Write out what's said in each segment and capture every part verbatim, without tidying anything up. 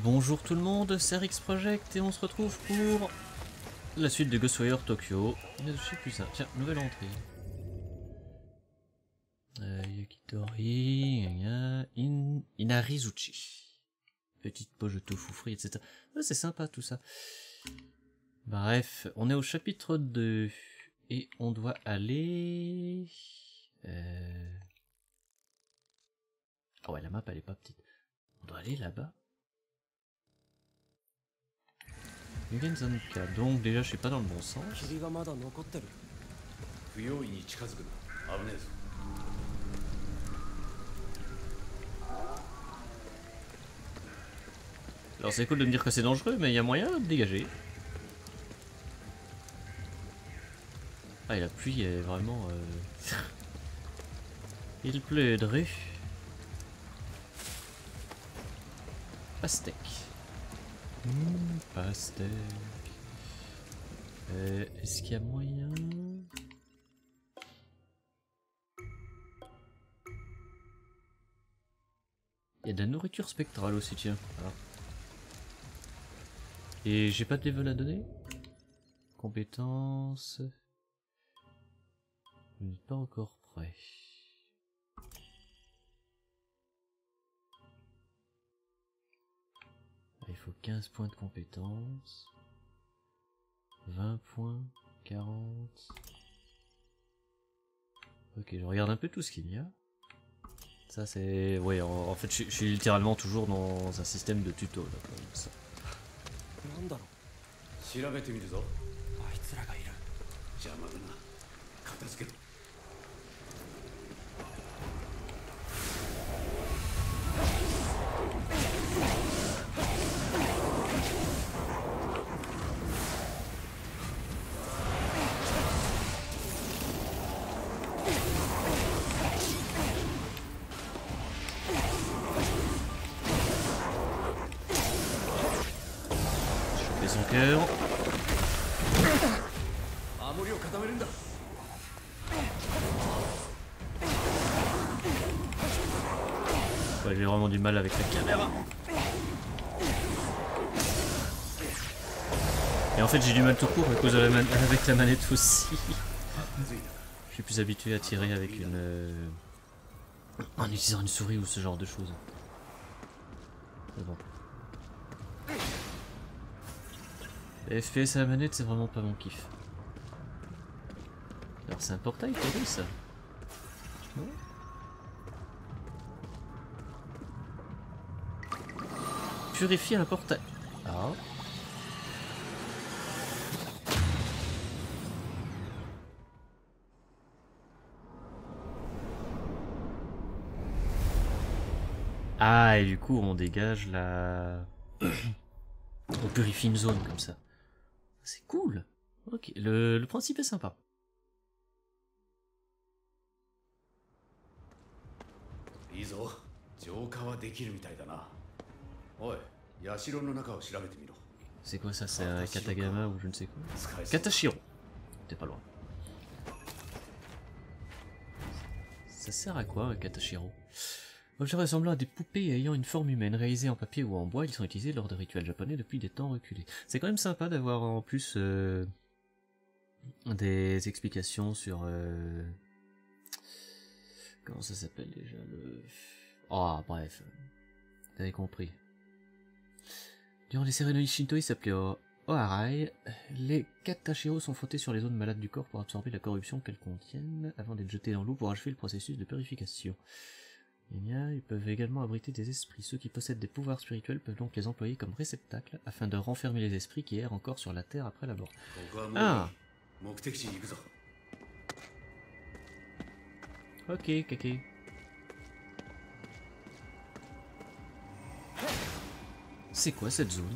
Bonjour tout le monde, c'est Rix Project et on se retrouve pour la suite de Ghostwire Tokyo. Je sais plus ça. Tiens, nouvelle entrée. Euh, Yakitori, in, in, Inarizuchi. Petite poche de tofu frit, et cetera. Ah, c'est sympa tout ça. Bref, on est au chapitre deux. Et on doit aller... Euh... Ah ouais, la map elle est pas petite. On doit aller là-bas. Mugenzanka, donc déjà je suis pas dans le bon sens. Alors c'est cool de me dire que c'est dangereux, mais il y a moyen de dégager. Ah et la pluie est vraiment... Euh... Il pleut de rue. Pastèque. Mmh, pastèque. Euh, Est-ce qu'il y a moyen... Il y a de la nourriture spectrale aussi, tiens. Alors. Et j'ai pas de level à donner. Compétences... Vous n'êtes pas encore prêt. Il faut quinze points de compétences. vingt points. quarante. Ok, je regarde un peu tout ce qu'il y a. Ça c'est... Ouais, en, en fait je, je suis littéralement toujours dans un système de tuto là, comme ça. Son cœur. Ouais, j'ai vraiment du mal avec la caméra. Et en fait j'ai du mal tout court à cause de la man avec la manette aussi. Je suis plus habitué à tirer avec une... Euh... en utilisant une souris ou ce genre de choses. Mais bon. Les F P S à la manette, c'est vraiment pas mon kiff. Alors c'est un portail, t'as vu ça? Non? Purifier un portail. Ah. Ah, et du coup on dégage la... on purifie une zone comme ça. C'est cool. Ok, le, le principe est sympa. C'est quoi ça? C'est un Katagama ou je ne sais quoi? Katashiro. T'es pas loin. Ça sert à quoi un Katashiro? Objets ressemblant à des poupées ayant une forme humaine, réalisées en papier ou en bois, ils sont utilisés lors de rituels japonais depuis des temps reculés. C'est quand même sympa d'avoir en plus euh, des explications sur... Euh... Comment ça s'appelle déjà le... Ah, oh, bref. Vous avez compris. Durant les cérémonies shintoïstes appelées Oharai, les Katashiro sont frottés sur les zones malades du corps pour absorber la corruption qu'elles contiennent, avant d'être jetés dans l'eau pour achever le processus de purification. Ils peuvent également abriter des esprits. Ceux qui possèdent des pouvoirs spirituels peuvent donc les employer comme réceptacles afin de renfermer les esprits qui errent encore sur la terre après la mort. Ah. Ok, ok. C'est quoi cette zone?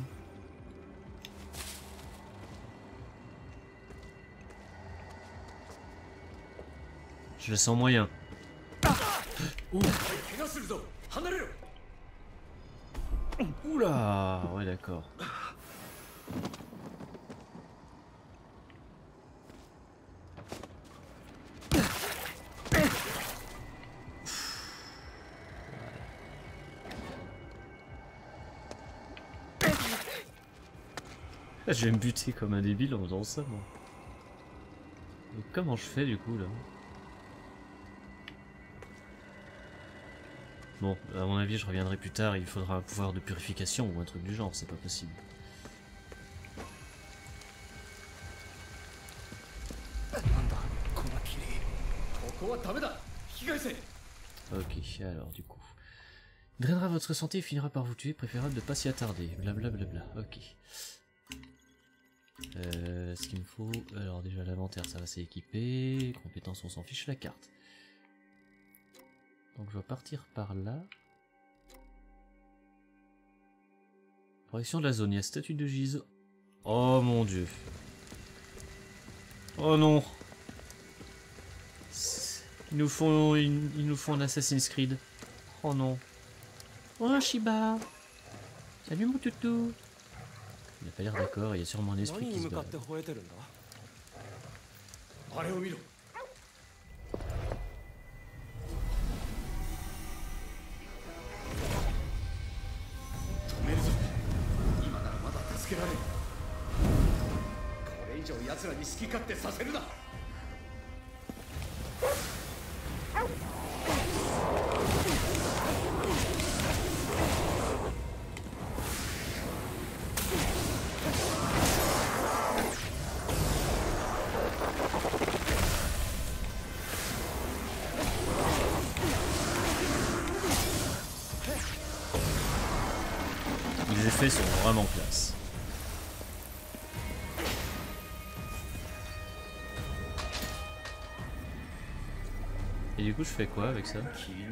Je le sens moyen. Ouh. Oula, ouais d'accord. Je vais me buter comme un débile en faisant ça, moi. Mais comment je fais du coup là? Bon, à mon avis, je reviendrai plus tard. Il faudra un pouvoir de purification ou un truc du genre, c'est pas possible. Ok, alors du coup. Il drainera votre santé et finira par vous tuer, préférable de pas s'y attarder. Blablabla. Bla bla bla. Ok. Euh, ce qu'il me faut. Alors déjà l'inventaire ça va s'équiper. Compétences on s'en fiche, la carte. Donc je vais partir par là. Protection de la zone, il y a statue de Gise. Oh mon dieu. Oh non. Ils nous font, ils, ils nous font un Assassin's Creed. Oh non. Oh Shiba. Salut mon toutou. Il n'a pas l'air d'accord, il y a sûrement un esprit qui se balade. Les effets sont vraiment classe. Et du coup je fais quoi avec ça?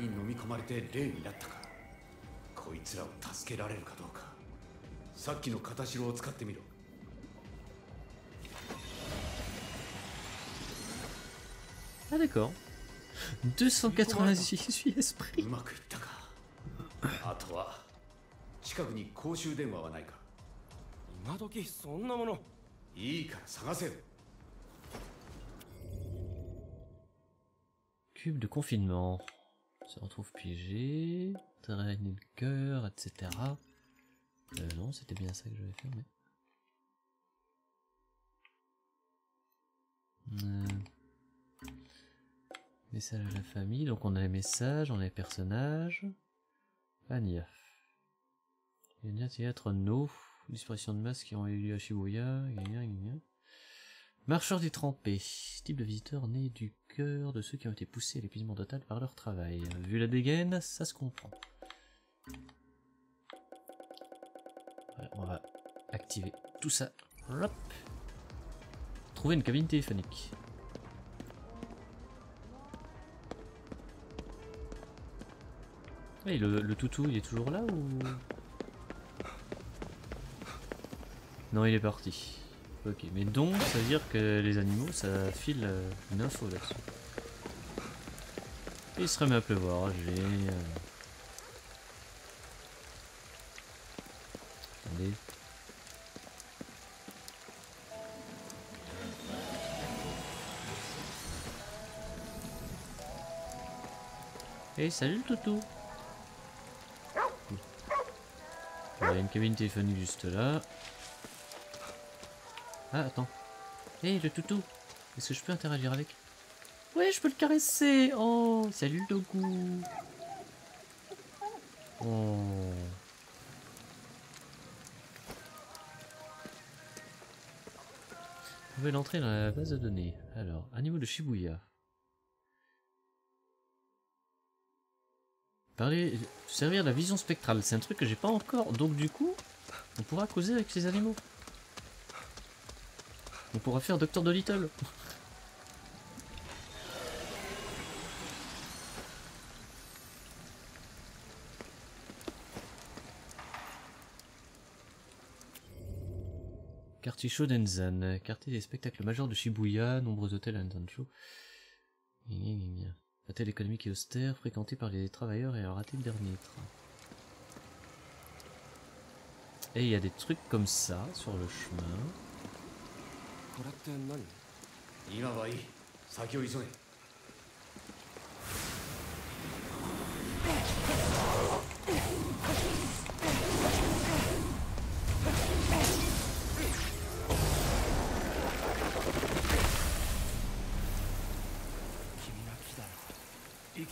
Ah d'accord. deux cent quatre-vingt-dix-huit esprits. Cube de confinement. On se retrouve piégé. Drainer le cœur, et cetera. Euh, non, c'était bien ça que je vais faire, mais... Euh... Message à la famille. Donc on a les messages, on a les personnages. Anya. Anya théâtre no. Disparition de masse qui ont eu lieu à Shibuya. Gna, gna, gna. Marcheurs détrempés. Type de visiteur né du cœur de ceux qui ont été poussés à l'épuisement total par leur travail. Vu la dégaine, ça se comprend. Ouais, on va activer tout ça. Hop. Trouver une cabine téléphonique. Hey, le, le toutou, il est toujours là ou... Non, il est parti. Ok, mais donc, ça veut dire que les animaux, ça file euh, une info là-dessus. Et il se remet à pleuvoir, génial. Attendez. Hey, salut le toutou. Il y a une cabine téléphonique juste là. Ah, attends. Hé, hey, le toutou. Est-ce que je peux interagir avec? Ouais, je peux le caresser. Oh, salut le dogu. Oh. Vous pouvez l'entrer dans la base de données. Alors, à niveau de Shibuya. Parler, servir la vision spectrale, c'est un truc que j'ai pas encore. Donc du coup, on pourra causer avec ces animaux. On pourra faire Docteur Dolittle. Quartier Shodenzan, quartier des spectacles majeurs de Shibuya, nombreux hôtels à Nancho. Hôtel économique et austère, fréquenté par les travailleurs et a raté le dernier train. Et il y a des trucs comme ça sur le chemin.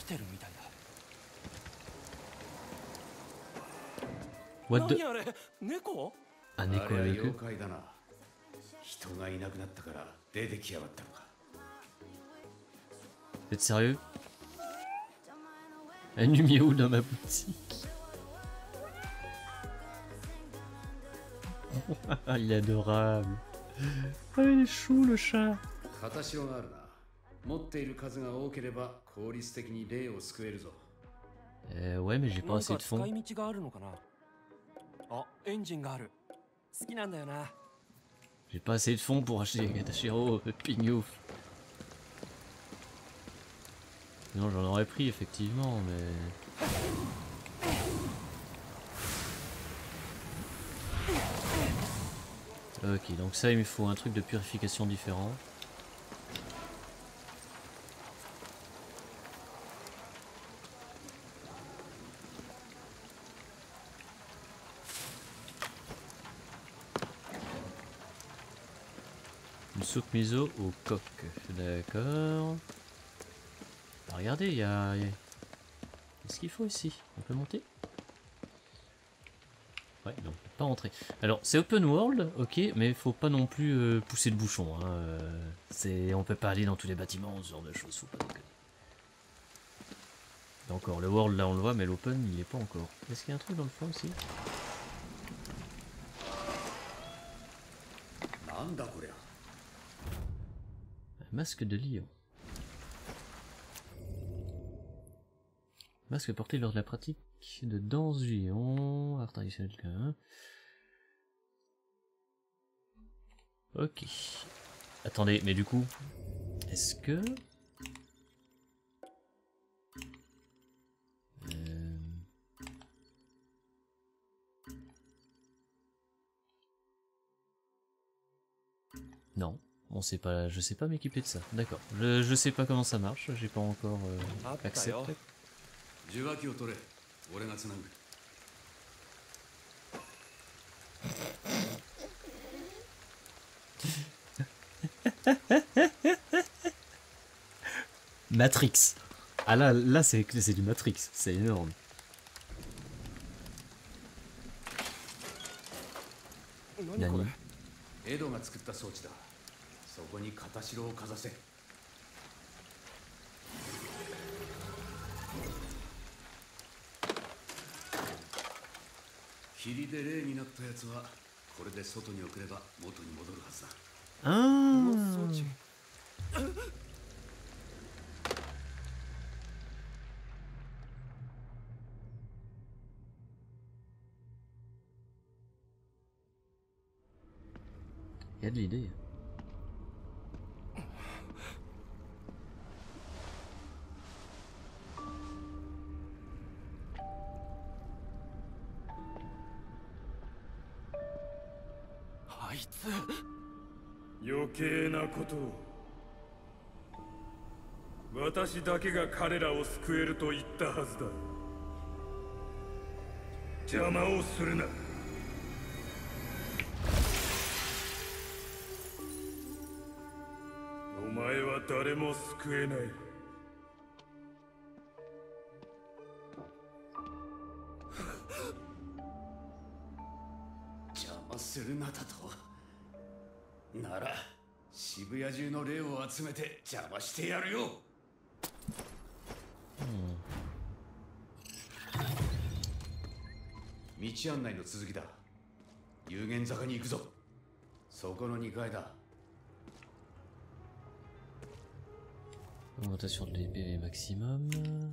What the... 何あれ猫？ Un écho あれは avec 妖 eux. 怪だな。人がいなくなったから出てきやがったのか。 Vous êtes sérieux? Un numéro dans ma boutique. Il est adorable. Ah, il est chou le chat. 形があるな。持っている数が多ければ効率的に霊を救えるぞ。 Euh, ouais, mais j'ai pas assez de fonds. 何か使い道があるのかな。あ、エンジンがある。好きなんだよな。 J'ai pas assez de fonds pour acheter Katashiro Pignouf. Non, j'en aurais pris effectivement, mais... Ok, donc ça il me faut un truc de purification différent. Une soupe miso au coq, d'accord. Bah, regardez, il y a... y a- Qu'est-ce qu'il faut ici? On peut monter? Ouais, non, pas rentrer. Alors, c'est open world, ok, mais faut pas non plus euh, pousser le bouchon. Hein. Euh, c'est, on peut pas aller dans tous les bâtiments, ce genre de choses, faut pas déconner. Et encore, le world là on le voit, mais l'open il est pas encore. Est-ce qu'il y a un truc dans le fond aussi? なんだこりゃ。 Un masque de lion. Masque porté lors de la pratique de danse du lion, art traditionnel. Hein. Ok. Attendez, mais du coup, est-ce que... Euh... Non, on sait pas, je sais pas m'équiper de ça. D'accord. Je, je sais pas comment ça marche, j'ai pas encore euh, accepté. 受話器を取れ。俺がつなぐ。 Matrix. Ah là, là c'est c'est du Matrix, c'est énorme. 何これ。 Nani? エドが作った装置だ。そこに片白をかざせ。霧で霊になったやつはこれで外に送れば元に戻るはずだ。 Ah. 装置。 Il y a de l'idée. Ah, あいつ。 余計なことを。私だけが彼らを救えると言ったはずだ。邪魔をするな。お前は誰も救えない。 邪魔するなだと。なら渋谷中の霊を集めて邪魔してやるよ。 道案内の続きだ。有限坂に行くぞ。そこのにかいだ。 Augmentation de l'E P maximum.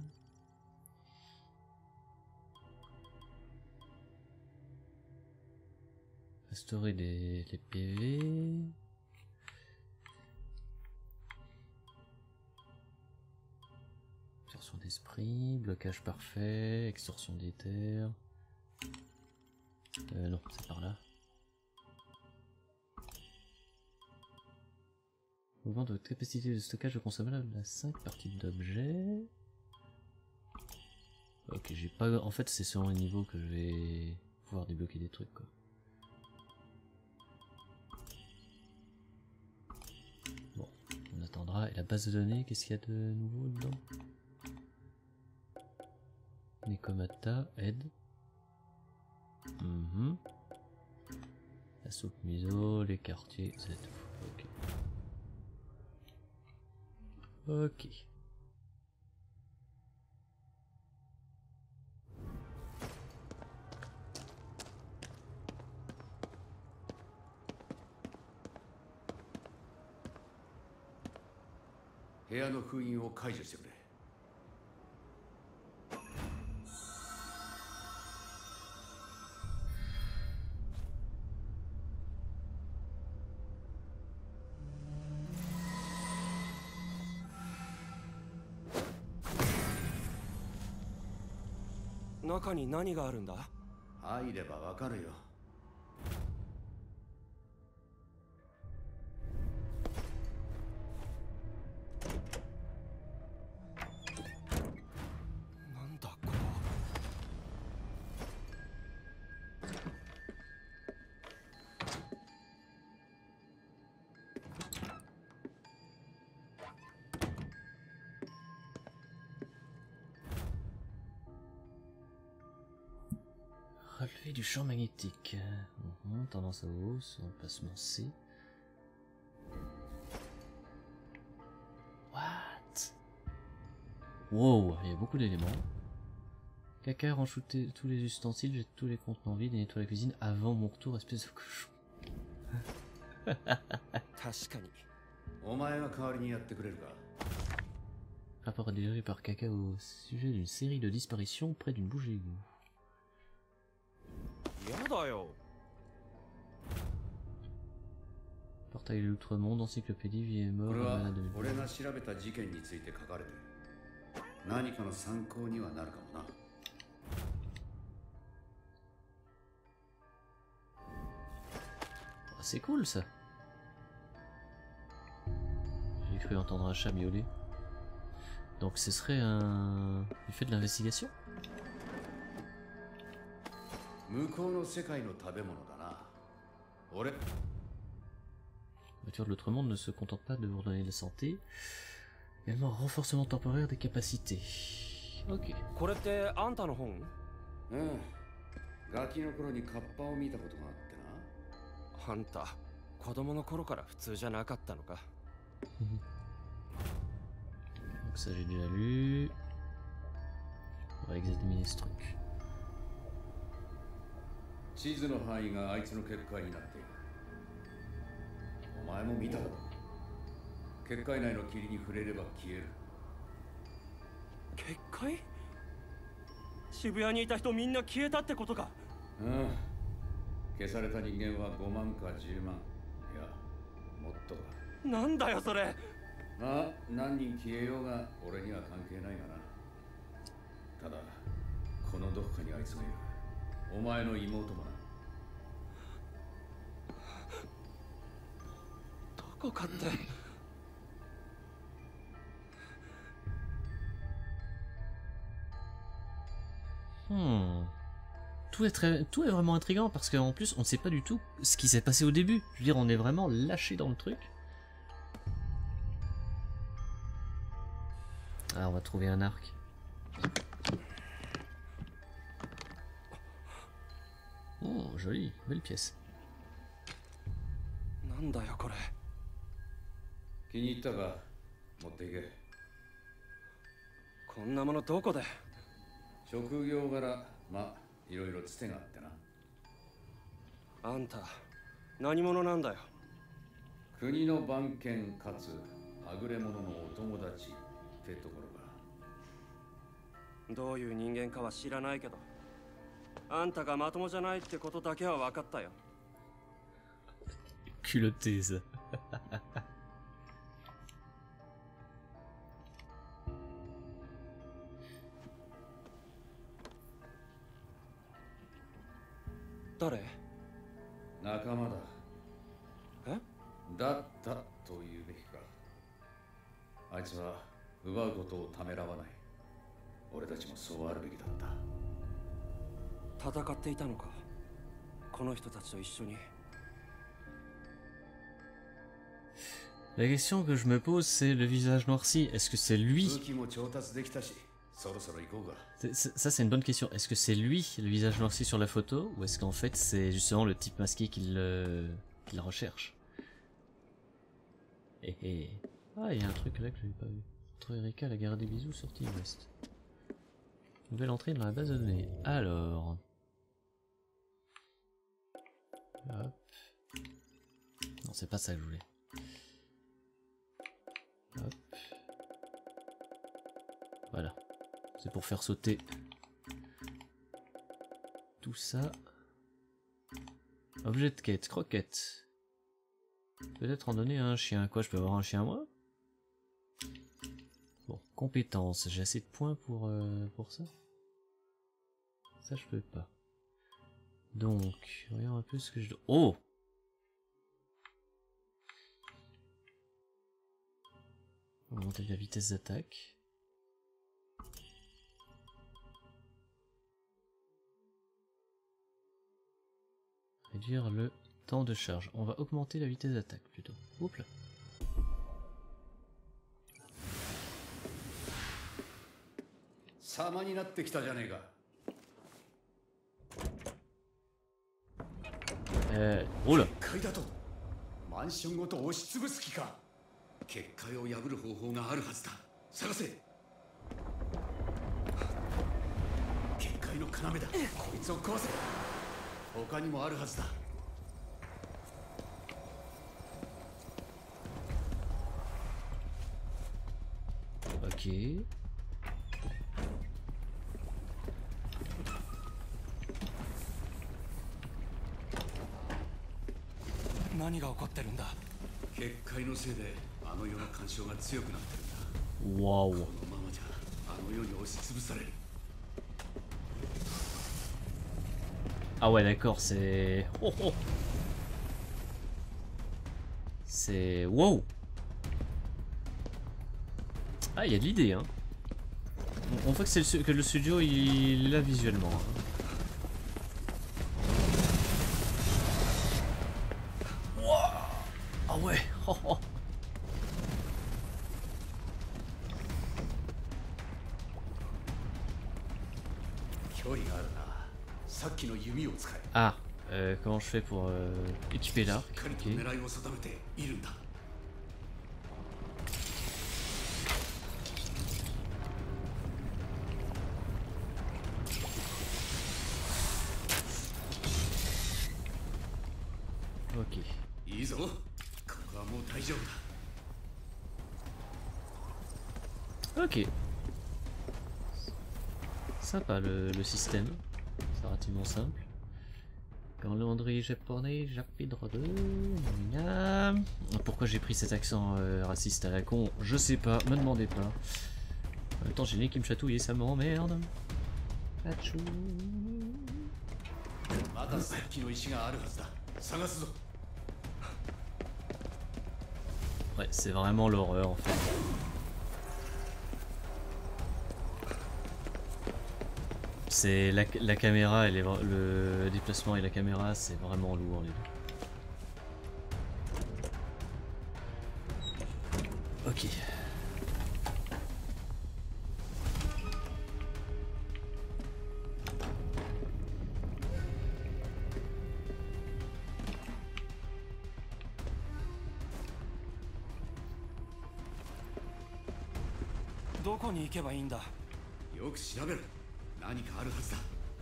Restaurer les, les P V. Extorsion d'esprit, blocage parfait, extorsion d'éther. Euh, non, c'est par là. Augmente votre capacité de stockage de consommable à cinq parties d'objets. Ok, j'ai pas... En fait, c'est selon les niveaux que je vais pouvoir débloquer des trucs, quoi. Bon, on attendra. Et la base de données, qu'est-ce qu'il y a de nouveau dedans? Komata, aide. Mhm. La soupe miso, les quartiers, c'est tout. Ok. Ok. 部屋の封印を解除してくれ。 中に何があるんだ？ 入ればわかるよ。 なんだここ。 Relevé du champ magnétique. Mmh, tendance à hausse, emplacement C. What? Wow, il y a beaucoup d'éléments. Caca, ranchouter tous les ustensiles, jette tous les contenants vides et nettoie la cuisine avant mon retour, espèce de cochon. 確かに。 お前が代わりにやってくれるか。 Rapport délivré par Caca au sujet d'une série de disparitions près d'une bouche d'égout. やだよ。 Portail de l'Outre-Monde, encyclopédie, vie et mort, これは malade de 俺が調べた事件について書かれてる。何かの参考にはなるかもな。 C'est cool ça. J'ai cru entendre un chat miauler. Donc ce serait un... Il fait de l'investigation? 向こうの世界の食べ物だな。俺 La voiture de l'autre-monde ne se contente pas de vous redonner la santé. Également un renforcement temporaire des capacités. Ok. これってあんたの本？ うん。ガキの頃にカッパを見たことがあってな。 あんた、子供の頃から普通じゃなかったのか。 Donc ça j'ai déjà lu. On va examiner ce truc. 地図の範囲があいつの結界になっている。お前も見ただろ。結界内の霧に触れれば消える。 結界？渋谷にいた人みんな消えたってことか。 うん。消された人間はごまんかじゅうまん。いや、もっとだ。 なんだよそれ。 まあ、何人消えようが俺には関係ないがな。ただ、このどこかにあいつがいる。お前の妹もな。 どこかって。 Hmm. Tout est très, tout est vraiment intriguant parce qu'en plus on ne sait pas du tout ce qui s'est passé au début. Je veux dire, on est vraiment lâché dans le truc. Ah, on va trouver un arc. Oh, joli, belle pièce. なんだよこれ。 気に入ったか、持っていけ。 こんなものどこで。 職業柄、まあ、いろいろつてがあってな。 あんた、何者なんだよ。 国の番犬かつ、はぐれ者のお友達ってところか。 どういう人間かは知らないけど、あんたがまともじゃないってことだけは分かったよ。 Culotté ça. 誰？ 仲間だ。 え？ だったと言うべきか。あいつは奪うことをためらわない。俺たちもそうあるべきだった。 戦っていたのか、この人たちと一緒に。 La question que je me pose, c'est le visage noirci. Est-ce que c'est lui? 武器も調達できたし、 そろそろ行こうか。 C'est- c'est- Ça c'est une bonne question. Est-ce que c'est lui le visage lancé sur la photo ou est-ce qu'en fait c'est justement le type masqué qui le, qui le recherche? Eh eh. Ah, il y a un truc là que j'avais pas vu. Entre Erika, la gare des bisous, sortie ouest. Nouvelle entrée dans la base de données. Alors. Hop. Non, c'est pas ça que je voulais. Hop. Voilà. C'est pour faire sauter tout ça. Objet de quête, croquette. Peut-être en donner à un chien. Quoi, je peux avoir un chien moi? Bon, compétences. J'ai assez de points pour, euh, pour ça? Ça, je peux pas. Donc, voyons un peu ce que je dois... Oh! Augmenter la vitesse d'attaque. Réduire le temps de charge. On va augmenter la vitesse d'attaque plutôt. Oups là. Euh... Oh là. マンションごと押しつぶす気か。結界を破る方法があるはずだ。探せ。結界の要だ。こいつを壊せ。他にもあるはずだ。 Ok. 何が起こってるんだ。 結界のせいであの世の干渉が強くなってるんだ。 Waouh. このままじゃあの世に押しつぶされる。 Ah ouais, d'accord, c'est... Oh, oh. C'est... Wow. Ah, il y a de l'idée, hein. On voit que, c'est le, que le studio, il est là visuellement. Hein. Wow. Ah ouais. Oh, oh. Ah, euh, comment je fais pour euh, équiper l'arc? Ok. Ok. Ok. Sympa le, le système. C'est relativement simple. Calendrier japonais, Japidre deux. Pourquoi j'ai pris cet accent euh, raciste à la con? Je sais pas, me demandez pas. En même temps, j'ai le nez qui me chatouille et ça m'emmerde. Achou. Ouais, c'est vraiment l'horreur en fait. C'est la, la caméra et les, le déplacement et la caméra, c'est vraiment lourd les deux. Ok. Oùに行けばいいんだ。 よく調べる。何かあるはずだ。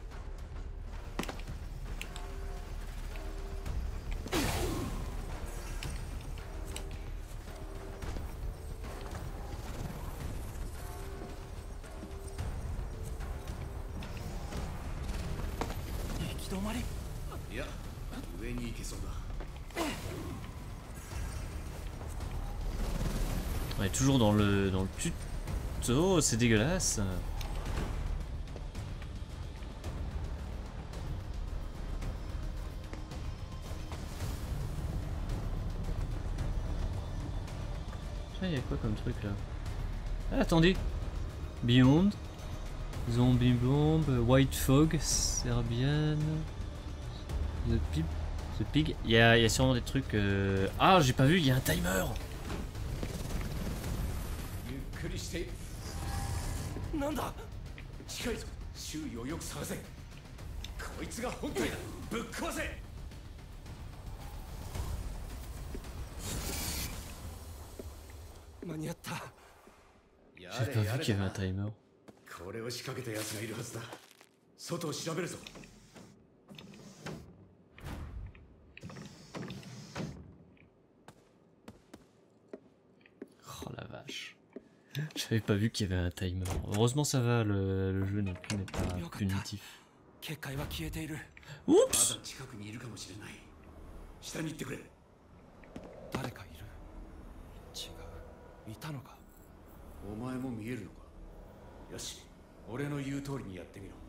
行き止まり？ いや、上に行けそうだ。 On est toujours dans le dans le tuto, c'est dégueulasse. Il y a quoi comme truc là? Ah, attendez. Beyond, Zombie Bomb, White Fog, Serbian, The Pig, The Pig. Il y a, il y a sûrement des trucs. Euh... Ah, j'ai pas vu. Il y a un timer. なんだ近いぞ。周囲をよく探せ。こいつが本体だ。ぶっ壊せ。 間に合った。 や J'ai れ pas や vu れ qu'il y だ avait な un timer. これを仕掛けた奴がいるはずだ。外を調べるぞ。 Oh la vache. J'avais pas vu qu'il y avait un timer. Heureusement ça va, le, le jeu n'est plus n'est pas punitif. 結界は消えている。 ま Oups. だ近くにいるかもしれない。下に行ってくれ。 誰かいる。違う。いたのか。 お前も見えるのか。よし、俺の言う通りにやってみろ。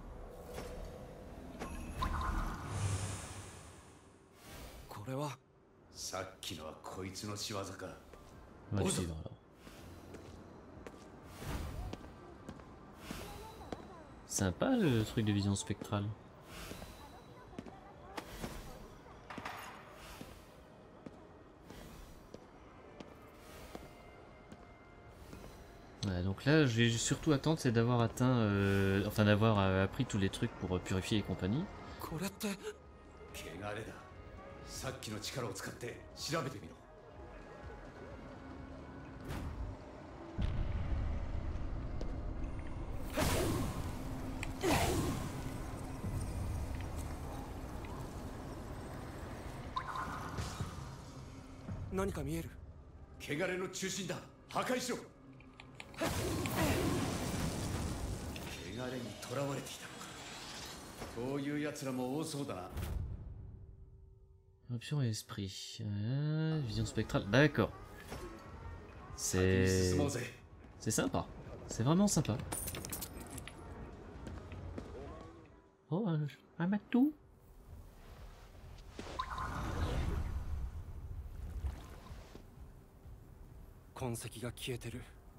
これはさっきのはこいつの仕業か。 On va le suivre alors. Sympa le truc de vision spectrale. Ouais, donc là, je vais surtout attendre, c'est d'avoir atteint, euh, enfin d'avoir euh, appris tous les trucs pour euh, purifier et compagnie. これって。 汚れだ。さっきの力を使って調べてみろ。 何か見える。 汚れの中心だ。破壊しろ。汚れに囚われていたのか。こういう奴らも多そうだな。 Option et esprit. Euh, vision spectrale. D'accord. 先に進 C'est もうぜ。 c'est sympa. C'est vraiment sympa. Oh, un, un matou. 痕跡が消えてる。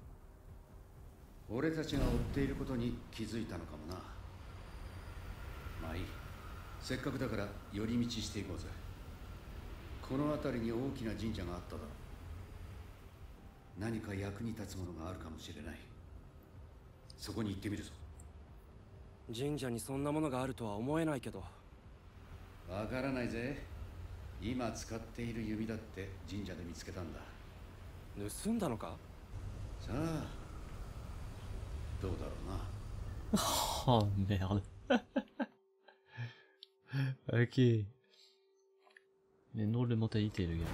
俺たちが追っていることに気づいたのかもな。まあいい。せっかくだから寄り道していこうぜ。この辺りに大きな神社があっただろう。何か役に立つものがあるかもしれない。そこに行ってみるぞ。 神社にそんなものがあるとは思えないけど。 わからないぜ。今使っている弓だって神社で見つけたんだ。 盗んだのか。 さあ、どうだろうな。 Oh merde. Ok. Il a une drôle de mentalité, le gars.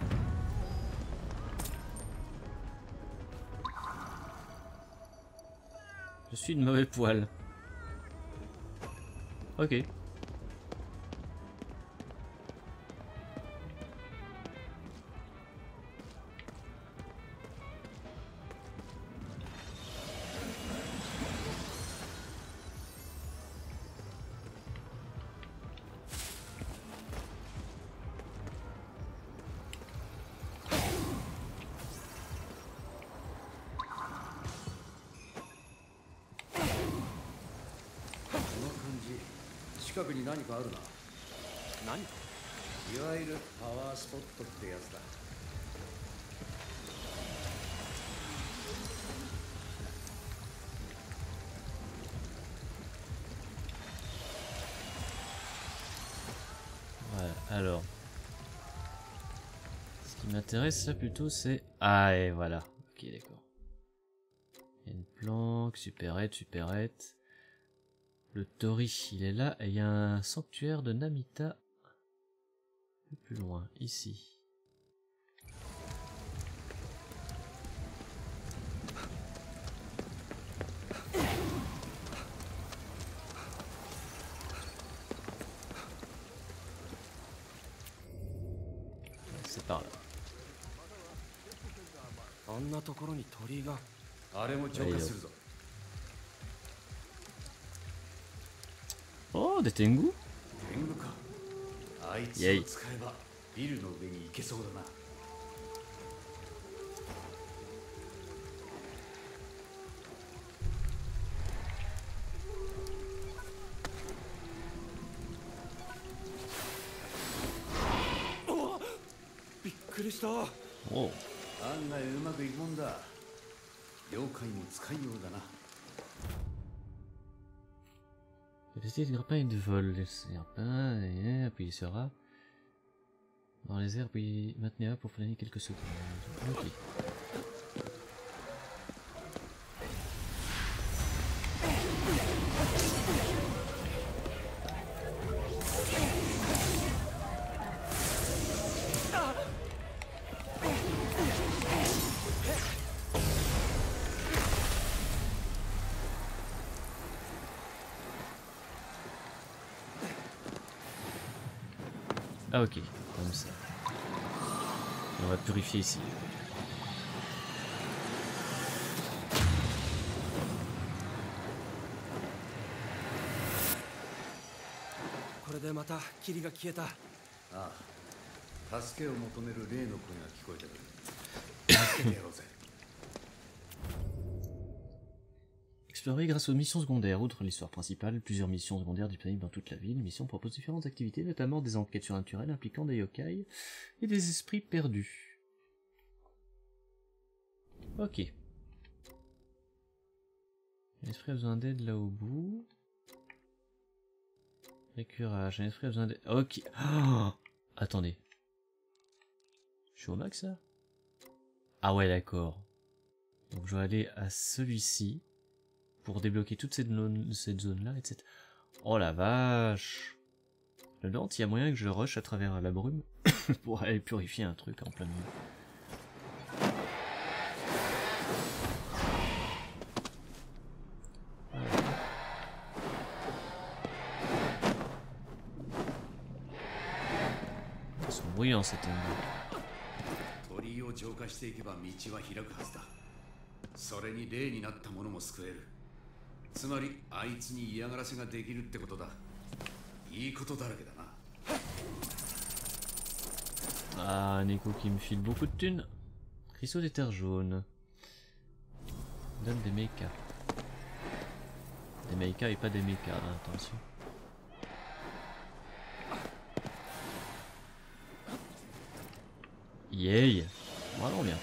Je suis de mauvais poil. Ok. 近くに何かあるな。 何。 いわゆるパワースポットってやつだ。 Ouais, alors. Ce qui m'intéresse là plutôt c'est... Ah et voilà. Ok, d'accord. Il y a une planque, supérette, supérette. Le Tori, il est là, et il y a un sanctuaire de Namita un peu plus loin, ici. C'est par là. あんなところに鳥居が。 あれも浄化するぞ。 Oh, des Tengu? 天狗か。あいつを使えばビルの上に行けそうだな。 びっくりした。 Oh. 案外うまくいくもんだ。妖怪も使いようだな。 Capacité de grappin et de vol. Les grappins, et appuyez sur A. Dans les airs, puis maintenez A pour planer quelques secondes. Ok. Ah ok, comme ça. Et on va purifier ici. これでまた霧が消えた。 ああ、助けを求める霊の声が聞こえてくる。助けてやろうぜ。 Explorer grâce aux missions secondaires. Outre l'histoire principale, plusieurs missions secondaires disponibles dans toute la ville. Les missions proposent différentes activités, notamment des enquêtes surnaturelles impliquant des yokai et des esprits perdus. Ok. L'esprit a besoin d'aide là au bout. Récurage. Un esprit a besoin d'aide. Ok. Oh, attendez. Je suis au max là? Ah ouais, d'accord. Donc je vais aller à celui-ci pour débloquer toute cette, cette zone-là, et cetera. Oh la vache! Le Dante, il y a moyen que je rush à travers la brume pour aller purifier un truc en plein milieu. Ils sont bruyants cet endroit. 鳥居を浄化していけば道は開くはずだ。それに霊になった者も救える。つまりあいつに嫌がらせができるってことだ。いいことだらけだな。 Ah, Neko qui me file beaucoup de thunes. Cristaux d'éther jaune. Donne des mechas. Des mechas et pas des mechas, hein, attention. Yay! Vraiment bien.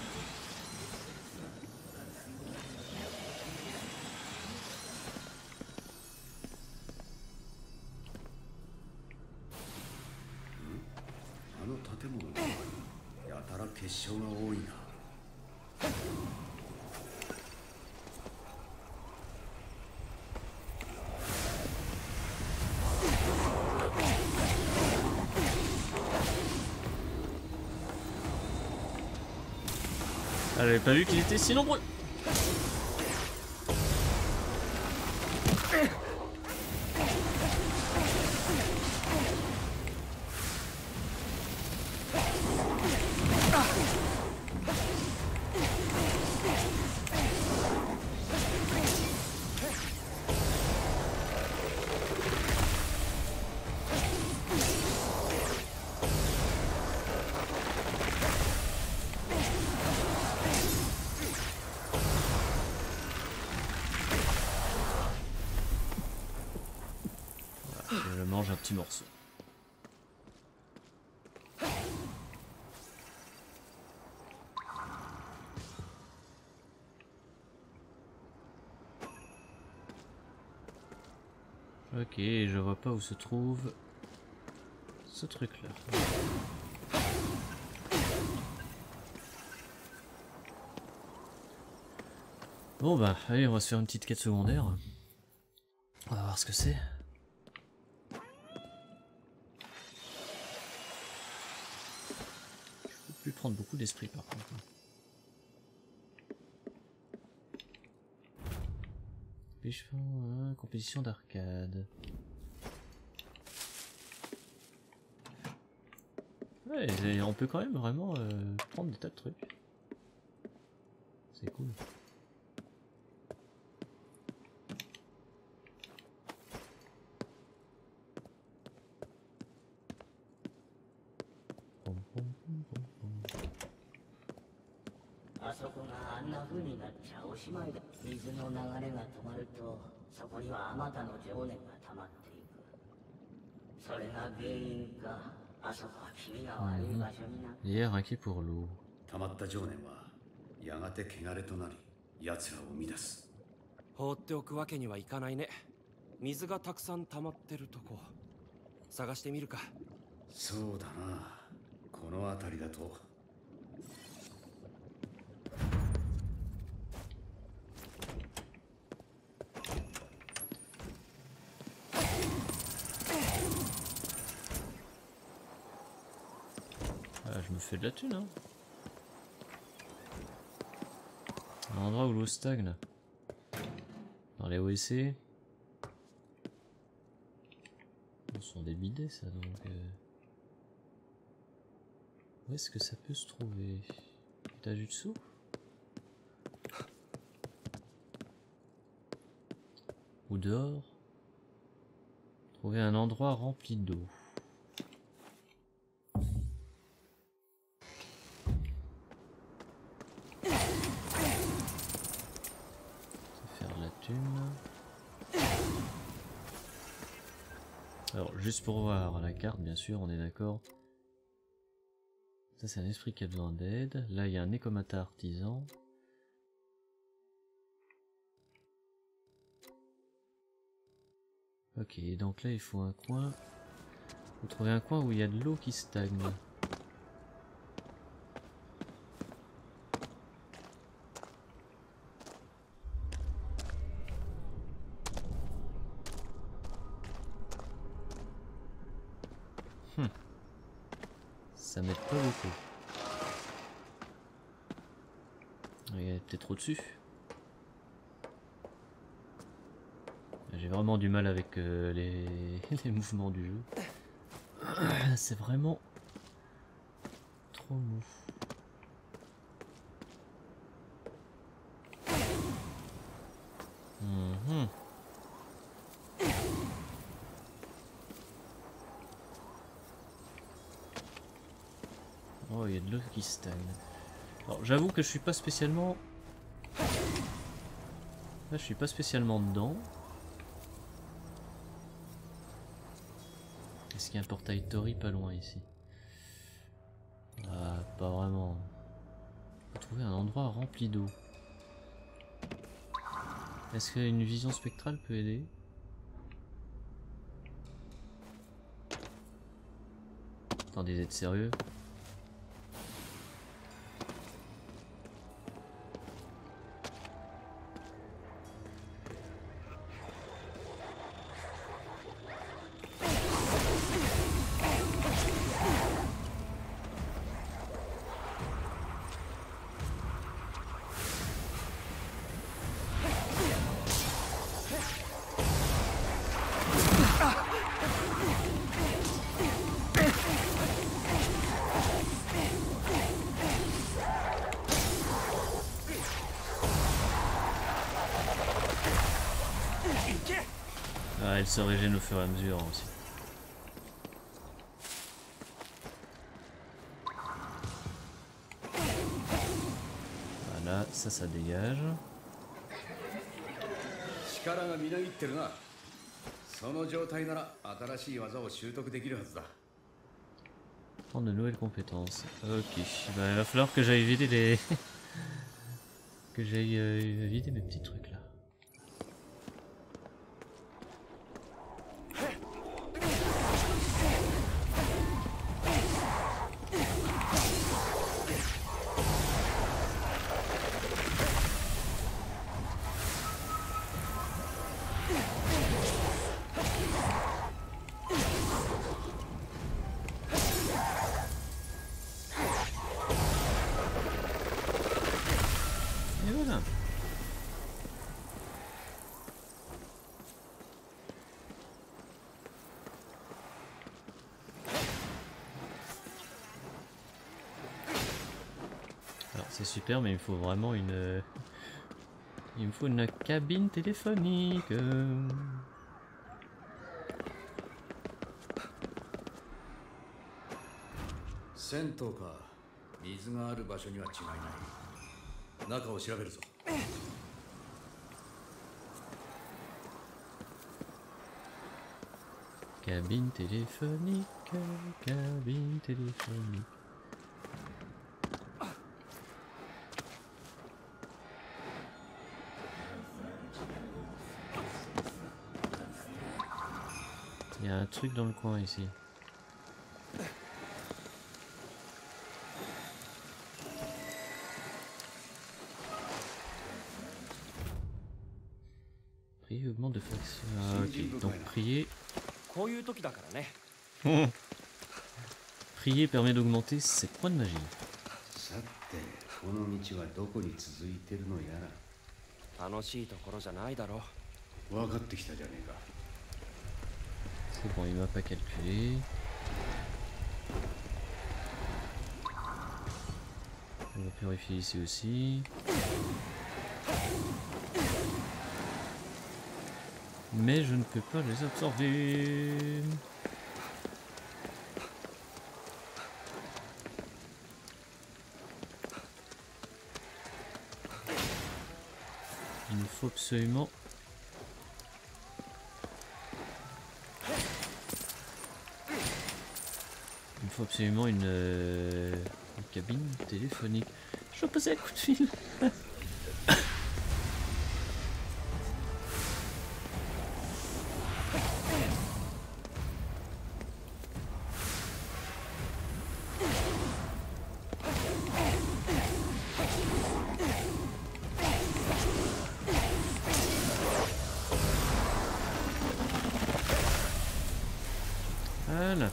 Ah, j'avais pas vu qu'ils étaient si nombreux. Je mange un petit morceau. Ok, je vois pas où se trouve ce truc là. Bon bah allez, on va se faire une petite quête secondaire. On va voir ce que c'est. Je peux plus prendre beaucoup d'esprit par contre. Hein, compétition d'arcade. Ouais, on peut quand même vraiment euh, prendre des tas de trucs. C'est cool. Pom, pom, pom, pom, pom. あそこがあんな風になっちゃおしまいだ。水の流れが止まると、そこにはあまたの情念が溜まっていく。それが原因か、あそこは君が悪い場所になる。 Hier, inquiet pour l'eau. 溜まった情念はやがて汚れとなり、奴らを生み出す。 放っておくわけにはいかないね。 水がたくさん溜まってるとこ探してみるか。 そうだな、この辺りだと。 Ah, je me fais de la thune, hein. Un endroit où l'eau stagne. Dans les O S C. Ce sont des bidets, ça, donc... Euh... Où est-ce que ça peut se trouver? Étage du dessous? Ou dehors? Trouver un endroit rempli d'eau. Alors, juste pour voir la carte, bien sûr, on est d'accord. Ça, c'est un esprit qui a besoin d'aide. Là, il y a un Nekomata artisan. Ok, donc là, il faut un coin. Vous trouvez un coin où il y a de l'eau qui stagne. Hmm. Ça m'aide pas beaucoup. Il est peut-être au-dessus. J'ai vraiment du mal avec euh, les... les mouvements du jeu. C'est vraiment trop mou. Mmh. Oh, il y a de l'eau qui stagne. Alors j'avoue que je suis pas spécialement... Là je suis pas spécialement dedans. Est-ce qu'il y a un portail Tori pas loin ici? Ah, pas vraiment. Faut trouver un endroit rempli d'eau. Est-ce qu'une vision spectrale peut aider? Attendez, d'être sérieux? Ah, elle se régène au fur et à mesure aussi. Voilà, ça, ça dégage. Prendre de nouvelles compétences. Ok, bah, il va falloir que j'aille vider les... que j'aille euh, vider mes petits trucs là. C'est super, mais il me faut vraiment une... Il me faut une cabine téléphonique. Cabine téléphonique, cabine téléphonique. un truc dans le coin ici. Prier augmente de force. Ah, ok, donc prier. こういう時だからね。 Prier permet d'augmenter ses points de magie. さてこの道はどこに続いてるのやら。 楽しいところじゃないだろう。 分かってきたじゃねえか。 C'est bon, il m'a pas calculé. On va purifier ici aussi. Mais je ne peux pas les absorber. Il nous faut absolument... Il me faut absolument une, euh, une cabine téléphonique. Je vais passer un coup de fil. Voilà.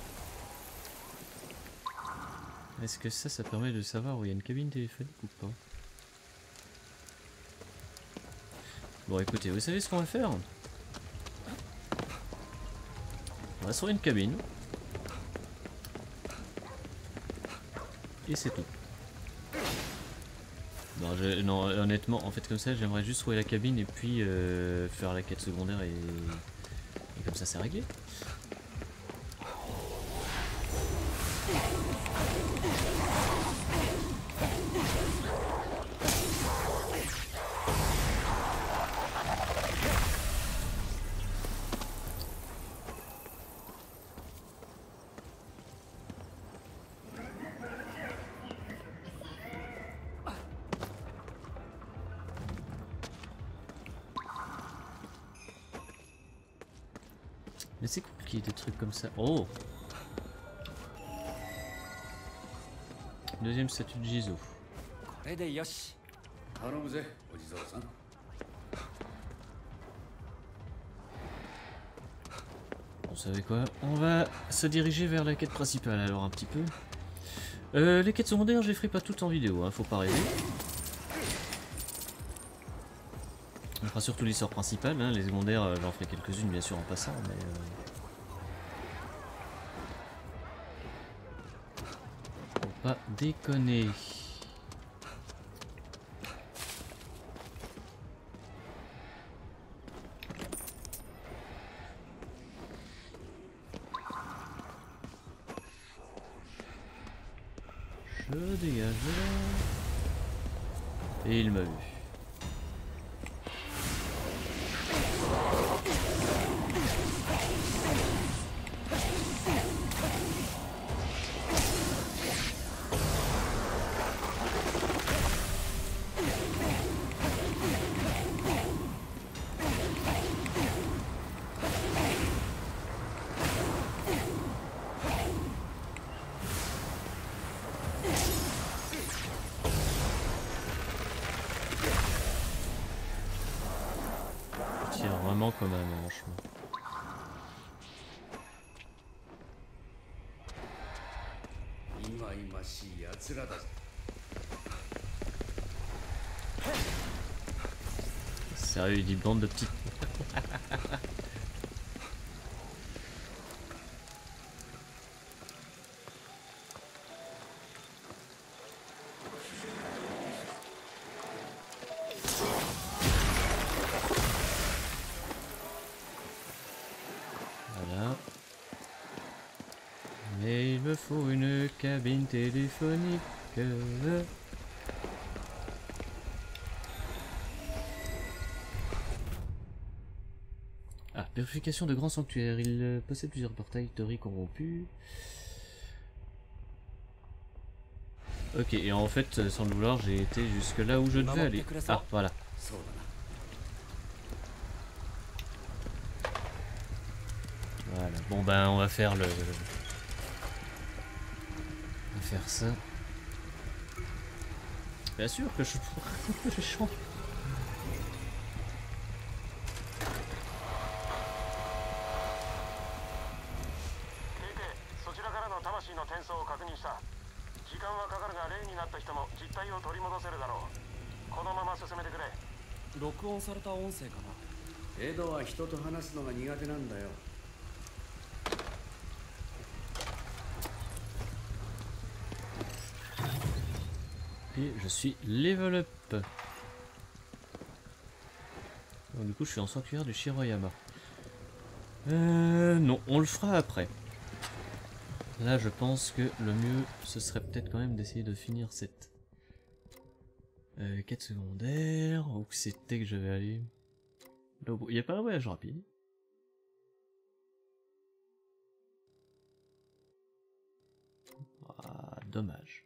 Est-ce que ça, ça permet de savoir où il y a une cabine téléphonique ou pas? Bon, écoutez, vous savez ce qu'on va faire? On va trouver une cabine. Et c'est tout. Non, je, non, honnêtement, en fait, comme ça, j'aimerais juste trouver la cabine et puis euh, faire la quête secondaire et, et comme ça, c'est réglé. Mais c'est compliqué des trucs comme ça. Oh! Deuxième statue de Jizo. これでよし。 頼むぜお地蔵さん。 Vous savez quoi? On va se diriger vers la quête principale alors un petit peu. Euh, les quêtes secondaires, je les ferai pas toutes en vidéo, hein, faut pas rêver. On fera surtout l'histoire principale, hein, les secondaires, euh, j'en ferai quelques-unes bien sûr en passant, mais... Euh... Faut pas déconner. Je dégage de là. Et il m'a vu. Vraiment comme un manche. Sérieux, il dit bande de petites. Mais il me faut une cabine téléphonique. Ah, purification de grands sanctuaires. Il possède plusieurs portails tori corrompus. Ok, et en fait, sans le vouloir, j'ai été jusque là où je devais aller. Ah, voilà. Voilà, Bon ben on va faire le... On va faire ça. Bien sûr que je... je chante. 録音された音声かな。 エドは人と話すのが苦手なんだよ。 Et je suis level up. Donc, du coup, je suis en sanctuaire du Shiroyama. Euh, non, on le fera après. Là, je pense que le mieux, ce serait peut-être quand même d'essayer de finir cette euh, quête secondaire. Où c'était que je vais aller? Il n'y a pas un voyage rapide. Ah, dommage.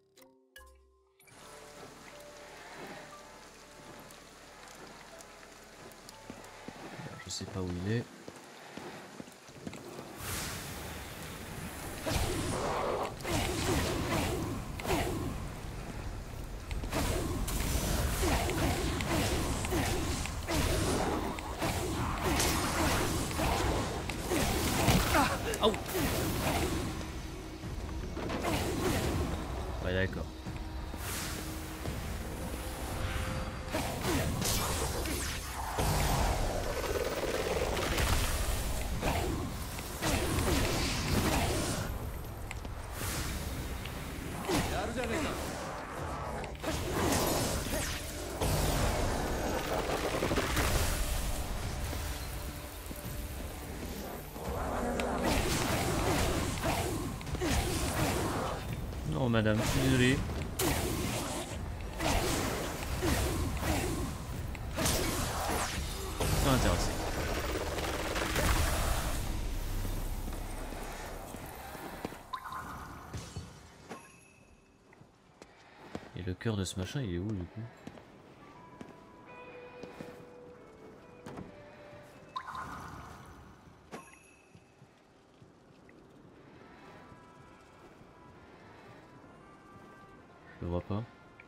Je sais pas où il est. Ah, oh. Ouais, d'accord. Non madame, je suis désolé. Pas intéressé. Et le cœur de ce machin, il est où du coup? Je le vois pas.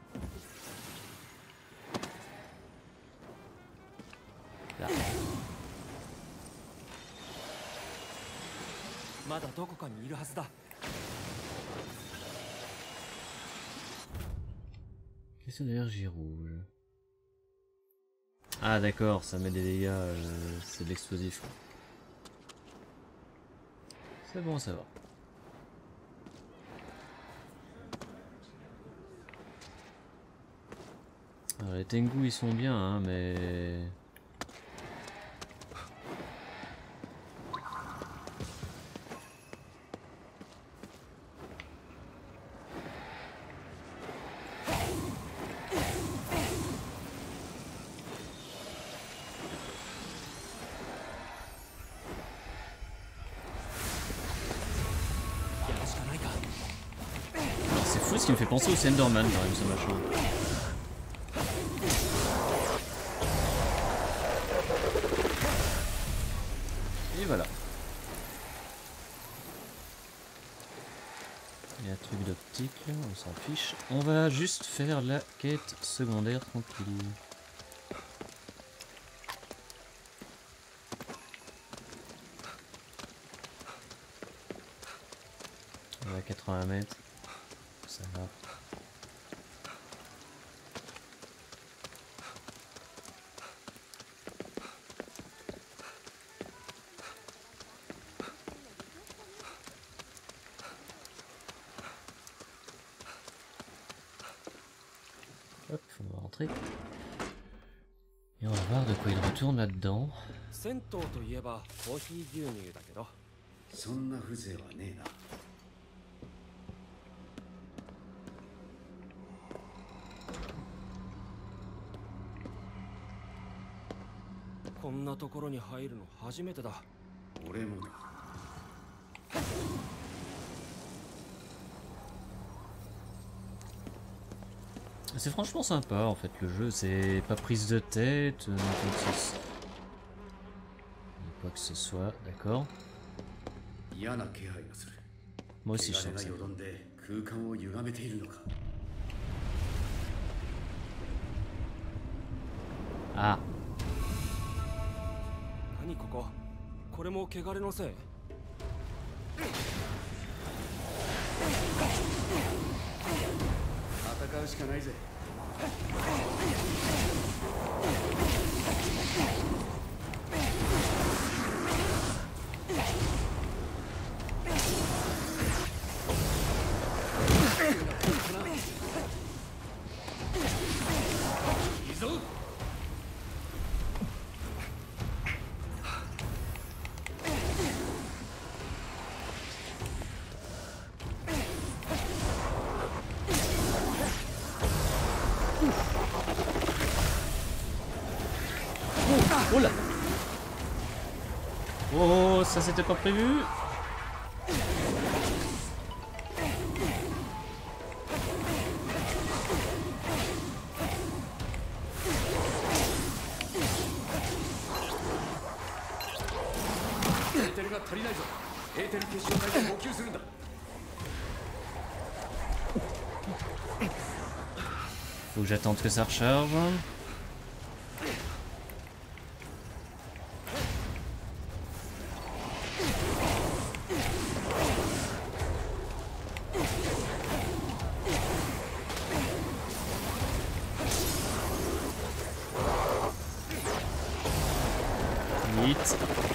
Là. まだどこかにいるはずだ。 Question d'énergie rouge. Ah d'accord, ça met des dégâts, euh, c'est de l'explosif. C'est bon, ça va. Alors, les Tengu ils sont bien, hein, mais... C'est fou ce qui me fait penser au Senderman quand même ce machin. Et voilà. Il y a un truc d'optique là, on s'en fiche. On va juste faire la quête secondaire tranquille. On va à quatre-vingts mètres. Ça va. Hop, on va rentrer. Et on va voir de quoi il retourne là-dedans. 銭湯といえばコーヒー牛乳だけど。 そんな風情はねえな。 こんなところに入るの初めてだ。 俺もだ。 C'est franchement sympa en fait le jeu, c'est pas prise de tête, euh, quoi que ce soit, d'accord. 嫌な気配がする。 Moi aussi je 汚れ sens が ça. よどんで空間を歪めているのか。 Ah. 何ここ。これも汚れのせい。 戦うしかないぜ。 Oh là. Oh, ça c'était pas prévu. Faut que j'attende que ça recharge. Vite.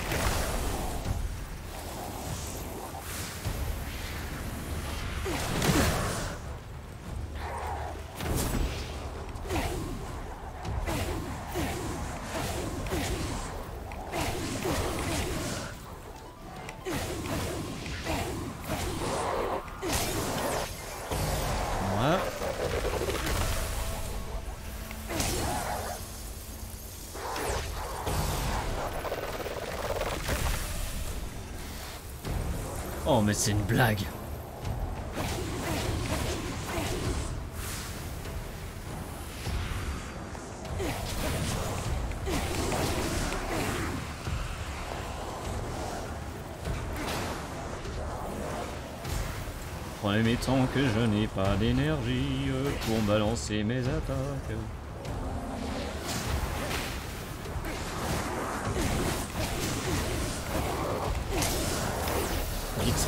Voilà. Oh mais c'est une blague. Remettons que je n'ai pas d'énergie pour balancer mes attaques. Vite.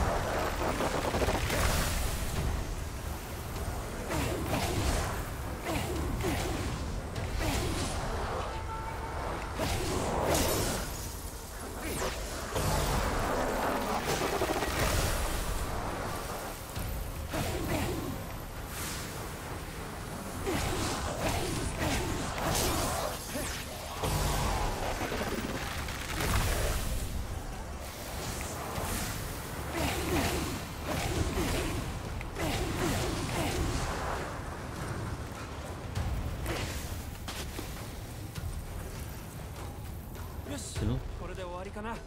C'est bon. これで終わりかな。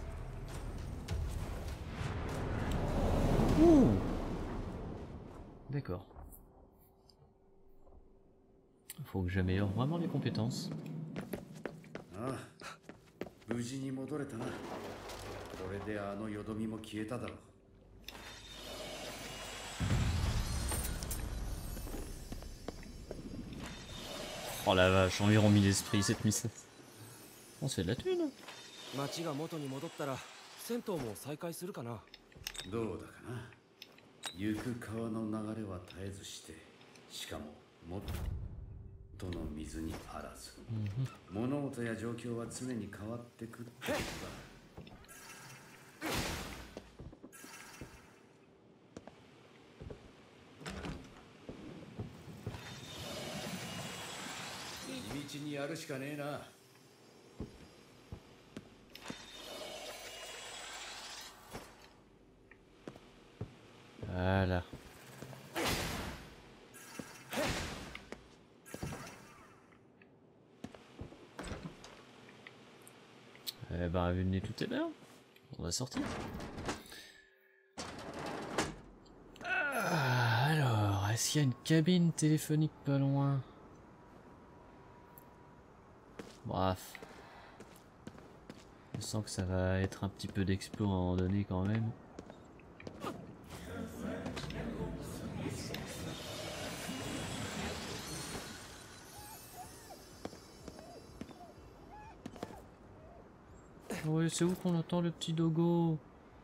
Ouh. D'accord. Faut que j'améliore vraiment les compétences. ああ、無事に戻れたな。これであのよどみも消えただろう。 Oh la vache, environ mille esprits cette mission. On se fait de la thune. 街が元に戻ったら銭湯も再開するかな。 どうだかな。行く川の流れは絶えずして、しかも元の水にあらず、物事や状況は常に変わってくってことだ。地道にやるしかねえな。 Voilà. Eh ben, vu le nez, tout est bien. On va sortir. Ah, alors, est-ce qu'il y a une cabine téléphonique pas loin? Bref. Je sens que ça va être un petit peu d'explo à un moment donné quand même. Ouais, c'est où qu'on entend le petit dogo?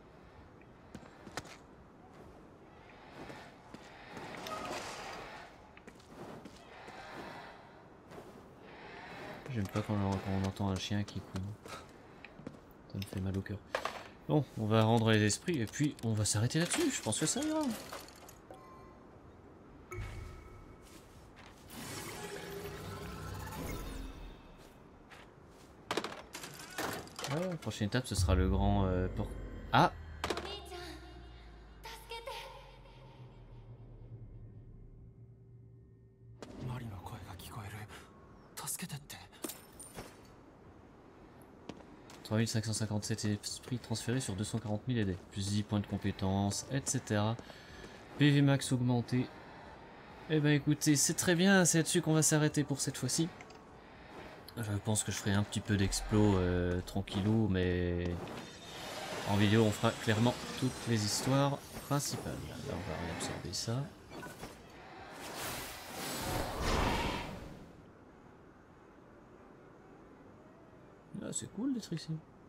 J'aime pas quand on, quand on entend un chien qui coule. Ça me fait mal au cœur. Bon, on va rendre les esprits et puis on va s'arrêter là-dessus. Je pense que ça ira. Ouais, la prochaine étape, ce sera le grand euh, port... Ah! trois mille cinq cent cinquante-sept esprits transférés sur deux cent quarante mille aidés. Plus dix points de compétence, et cetera. P V max augmenté. Eh ben écoutez, c'est très bien, c'est là-dessus qu'on va s'arrêter pour cette fois-ci. Je pense que je ferai un petit peu d'explo euh, tranquillou, mais en vidéo on fera clairement toutes les histoires principales. Là on va réabsorber ça. Ah, c'est cool d'être ici.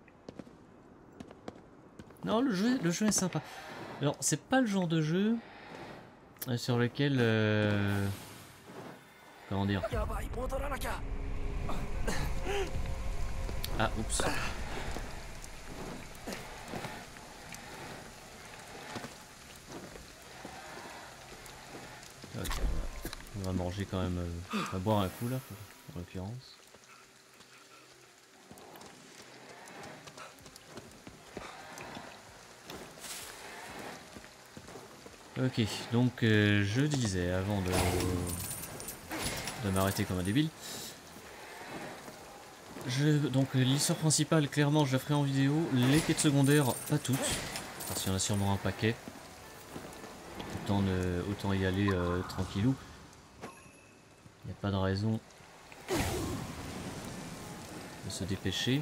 Non, le jeu, le jeu est sympa. Alors, c'est pas le genre de jeu euh, sur lequel... Euh, comment dire? Ah, oups. Ok, on va, on va manger quand même... Euh, on va boire un coup là, en l'occurrence. Ok, donc euh, je disais avant de, de m'arrêter comme un débile. Je, donc l'histoire principale, clairement je la ferai en vidéo. Les quêtes secondaires, pas toutes, parce qu'il y en a sûrement un paquet. Autant, ne, autant y aller euh, tranquillou. Il n'y a pas de raison de se dépêcher.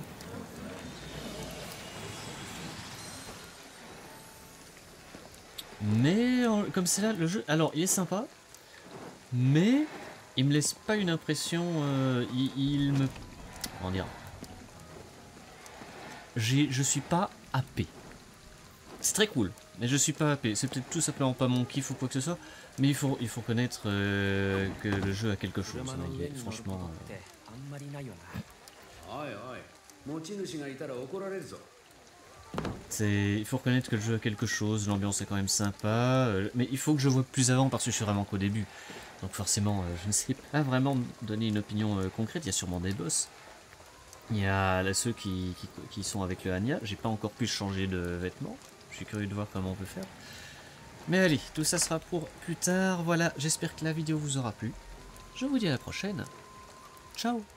Mais comme c'est là, le jeu, alors il est sympa, mais il me laisse pas une impression, euh, il, il me, comment dire, j'ai, je suis pas happé. C'est très cool, mais je suis pas happé. C'est peut-être tout simplement pas mon kiff ou quoi que ce soit, mais il faut, il faut connaître euh, que le jeu a quelque chose. Hein, il est, franchement. Euh... Il faut reconnaître que le jeu a quelque chose, l'ambiance est quand même sympa, euh, mais il faut que je vois plus avant parce que je suis vraiment qu'au début. Donc forcément, euh, je ne sais pas vraiment donner une opinion euh, concrète, il y a sûrement des boss. Il y a là, ceux qui, qui, qui sont avec le Anya, j'ai pas encore pu changer de vêtements, je suis curieux de voir comment on peut faire. Mais allez, tout ça sera pour plus tard, voilà, j'espère que la vidéo vous aura plu. Je vous dis à la prochaine, ciao!